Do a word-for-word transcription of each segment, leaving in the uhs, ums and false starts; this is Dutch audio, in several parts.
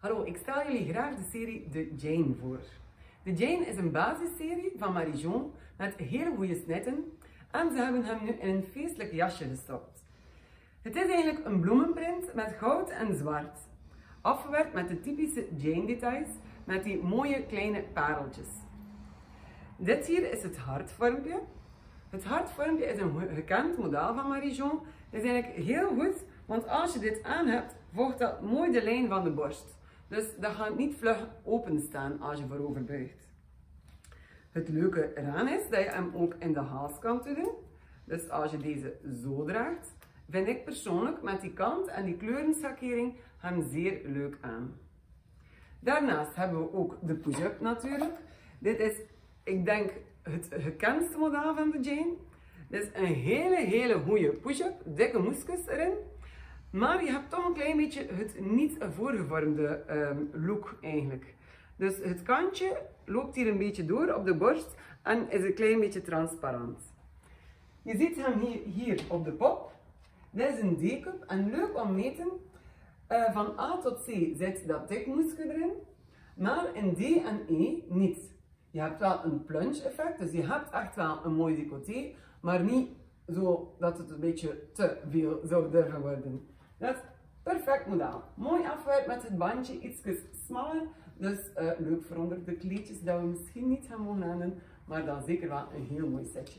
Hallo, ik stel jullie graag de serie The Jane voor. The Jane is een basisserie van Marie-Jo met hele goede snetten en ze hebben hem nu in een feestelijk jasje gestopt. Het is eigenlijk een bloemenprint met goud en zwart, afgewerkt met de typische Jane details met die mooie kleine pareltjes. Dit hier is het hartvormpje. Het hartvormpje is een gekend model van Marie-Jo. Het is eigenlijk heel goed, want als je dit aan hebt, volgt dat mooi de lijn van de borst. Dus dat gaat niet vlug openstaan als je voorover buigt. Het leuke eraan is dat je hem ook in de hals kan doen. Dus als je deze zo draagt, vind ik persoonlijk met die kant en die kleurenschakering hem zeer leuk aan. Daarnaast hebben we ook de push-up natuurlijk. Dit is, ik denk, het gekendste model van de Jane. Dit is een hele, hele goede push-up, dikke moesjes erin. Maar je hebt toch een klein beetje het niet voorgevormde um, look eigenlijk. Dus het kantje loopt hier een beetje door op de borst en is een klein beetje transparant. Je ziet hem hier, hier op de pop. Dit is een D-cup en leuk om meten. Uh, van A tot C zit dat dikmoesje erin, maar in D en E niet. Je hebt wel een plunge effect, dus je hebt echt wel een mooi decolleté, maar niet zo dat het een beetje te veel zou durven worden. Dat is een perfect model. Mooi afgewerkt met het bandje, iets smaller. Dus uh, leuk voor onder de kleedjes dat we misschien niet gaan mogen aandoen, maar dan zeker wel een heel mooi setje.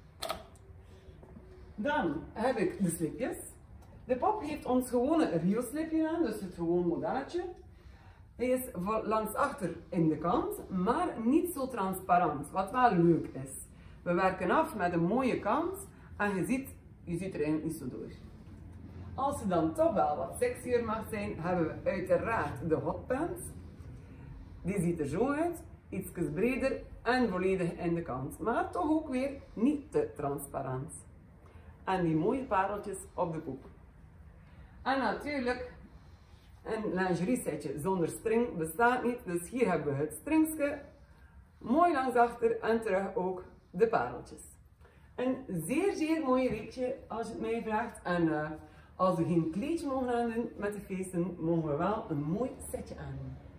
Dan heb ik de slipjes. De pop heeft ons gewone Rio slipje aan, dus het gewone modelletje. Hij is langs achter in de kant, maar niet zo transparant, wat wel leuk is. We werken af met een mooie kant en je ziet, je ziet er eigenlijk niet zo door. Als ze dan toch wel wat sexier mag zijn, hebben we uiteraard de hotpants. Die ziet er zo uit, iets breder en volledig in de kant, maar toch ook weer niet te transparant. En die mooie pareltjes op de poep. En natuurlijk, een lingerie setje zonder string bestaat niet, dus hier hebben we het stringske, mooi langs achter en terug ook de pareltjes. Een zeer zeer mooi reekje als je het mij vraagt en uh, als we geen kleedje mogen aandoen met de feesten, mogen we wel een mooi setje aandoen.